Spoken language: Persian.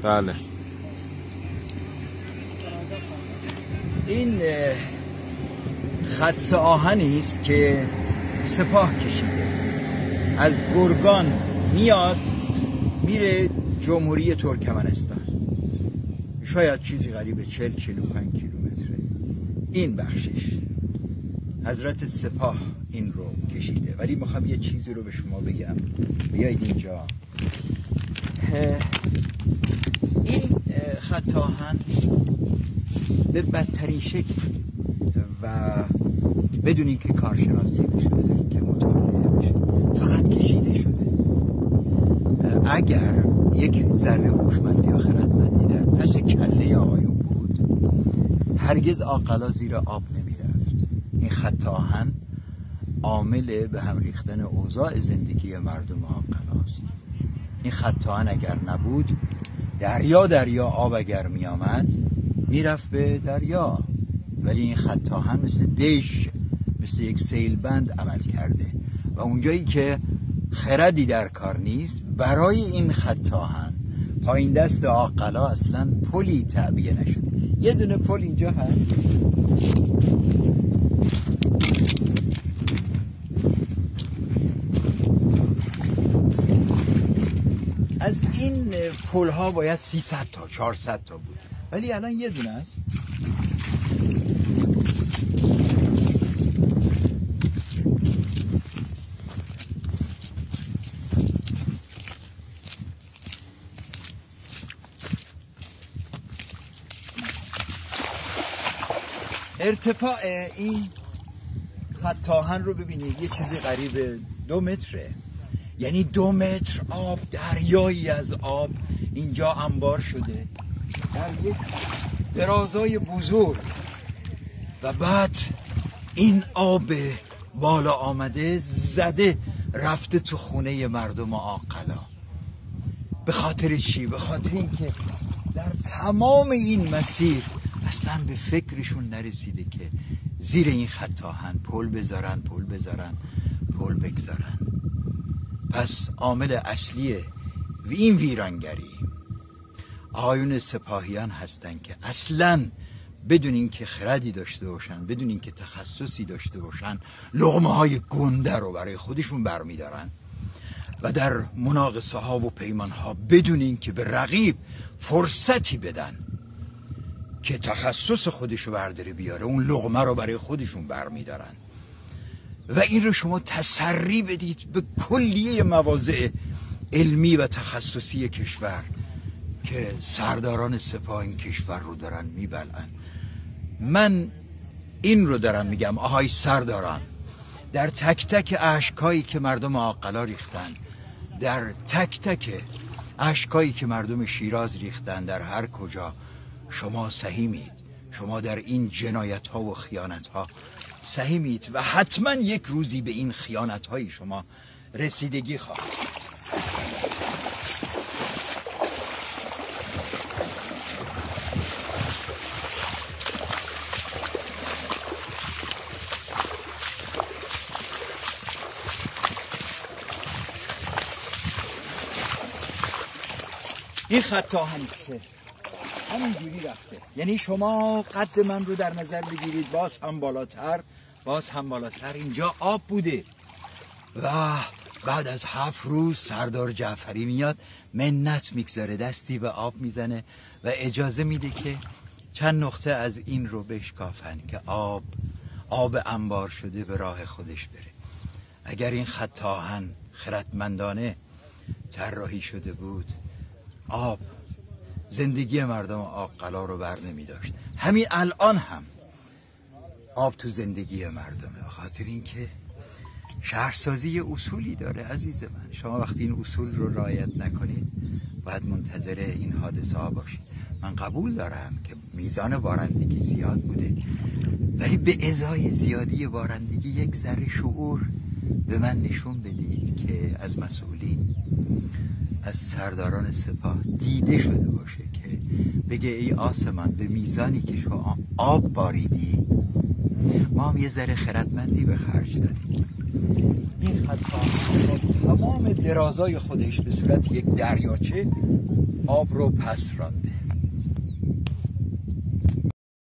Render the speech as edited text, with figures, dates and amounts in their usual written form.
بله. این خط آهنی است که سپاه کشیده، از گرگان میاد میره جمهوری ترکمنستان، شاید چیزی قریب 40-45 کیلومتره. این بخشش حضرت سپاه این رو کشیده. ولی میخوام یه چیزی رو به شما بگم، بیایید اینجا. این خط آهن به بدترین شکل و بدون اینکه کارشناسی بشه، بدون اینکه مطالعه بشه، فقط کشیده شده. اگر یک ذره هوشمندی یا خردمندی در پس کله آقایون بود، هرگز عاقلا زیر آب نمیرفت. این خط آهن عامل به هم ریختن اوضاع زندگی مردم عاقلاست. این خط آهن اگر نبود، دریا آب اگر می آمد میرفت به دریا. ولی این خط آهن مثل دژ، مثل یک سیلبند عمل کرده و اونجایی که خردی در کار نیست، برای این خط آهن پایین دست عاقلا اصلا پلی تعبیه نشده. یه دونه پل اینجا هست، از این پل ها باید 300 تا 400 تا بود، ولی الان یه دونه است. ارتفاع این خط آهن رو ببینید، یه چیزی قریب 2 متره. یعنی 2 متر آب، دریایی از آب اینجا انبار شده در یک درازای بزرگ، و بعد این آب بالا آمده زده رفته تو خونه مردم عاقلا. به خاطر چی؟ به خاطر اینکه در تمام این مسیر اصلا به فکرشون نرسیده که زیر این خط آهن پل بذارن، پل بگذارن. پس عامل اصلی این ویرانگری آقایون سپاهیان هستن که اصلا بدون اینکه خردی داشته باشن، بدون اینکه تخصصی داشته باشن، لقمه های گنده رو برای خودشون برمیدارن و در مناقصه ها و پیمان ها بدون اینکه به رقیب فرصتی بدن که تخصص خودشو برداره بیاره، اون لقمه رو برای خودشون برمیدارن. و این رو شما تسری بدید به کلیه مواضع علمی و تخصصی کشور که سرداران سپاه این کشور رو دارن میبلن. من این رو دارم میگم، آهای سرداران، در تک تک اشکایی که مردم عاقلا ریختن، در تک تک اشکایی که مردم شیراز ریختن، در هر کجا شما سهیمید، شما در این جنایت ها و خیانت ها سهیمید و حتما یک روزی به این خیانت های شما رسیدگی خواهد. این خط آهنی که همینجوری رفته، یعنی شما قد من رو در نظر بگیرید، باز هم بالاتر اینجا آب بوده و بعد از 7 روز سردار جعفری میاد، منت میگذاره، دستی به آب میزنه و اجازه میده که چند نقطه از این رو بشکافن که آب انبار شده به راه خودش بره. اگر این خط آهن خردمندانه طراحی شده بود، آب زندگی مردم عاقلا رو بر نمی داشت. همین الان هم آب تو زندگی مردمه، خاطر اینکه شهرسازی اصولی داره عزیز من. شما وقتی این اصول رو رعایت نکنید باید منتظر این حادثه ها باشید. من قبول دارم که میزان بارندگی زیاد بوده، ولی به ازای زیادی بارندگی یک ذره شعور به من نشون بدید که از مسئولین، از سرداران سپاه دیده شده باشه که بگه ای آسمان، به میزانی که شما آب باریدی ما هم یه ذره خردمندی به خرج دادیم. این حتی تمام درازای خودش به صورت یک دریاچه آب رو پس رانده.